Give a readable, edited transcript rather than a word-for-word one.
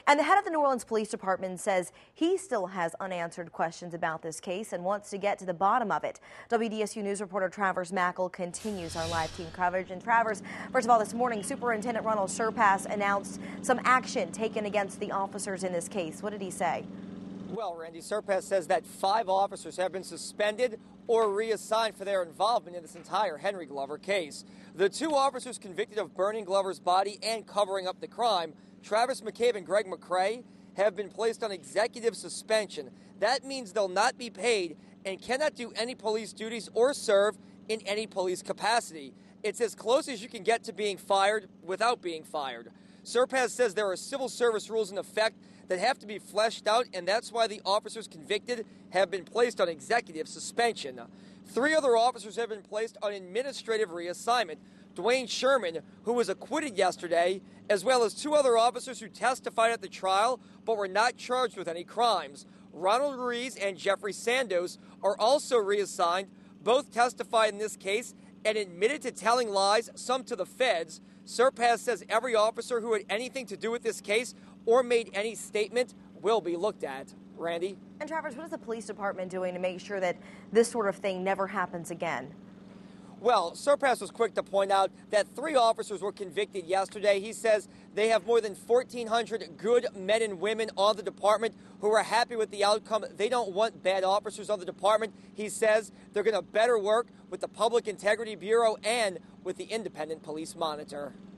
And the head of the New Orleans Police Department says he still has unanswered questions about this case and wants to get to the bottom of it. WDSU News reporter Travers Mackle continues our live team coverage. And Travers, first of all, this morning, Superintendent Ronald Surpass announced some action taken against the officers in this case. What did he say? Well, Randy, Surpass says that 5 officers have been suspended or reassigned for their involvement in this entire Henry Glover case. The 2 officers convicted of burning Glover's body and covering up the crime, Travis McCabe and Greg McCrae, have been placed on executive suspension. That means they'll not be paid and cannot do any police duties or serve in any police capacity. It's as close as you can get to being fired without being fired. Surpass says there are civil service rules in effect that have to be fleshed out, and that's why the officers convicted have been placed on executive suspension. 3 other officers have been placed on administrative reassignment. Dwayne Sherman, who was acquitted yesterday, as well as 2 other officers who testified at the trial but were not charged with any crimes. Ronald Ruiz and Jeffrey Sandos are also reassigned. Both testified in this case and admitted to telling lies, some to the feds. Surpass says every officer who had anything to do with this case or made any statement will be looked at. Randy? And Travers, what is the police department doing to make sure that this sort of thing never happens again? Well, Surpass was quick to point out that 3 officers were convicted yesterday. He says they have more than 1,400 good men and women on the department who are happy with the outcome. They don't want bad officers on the department. He says they're going to better work with the Public Integrity Bureau and with the Independent Police Monitor.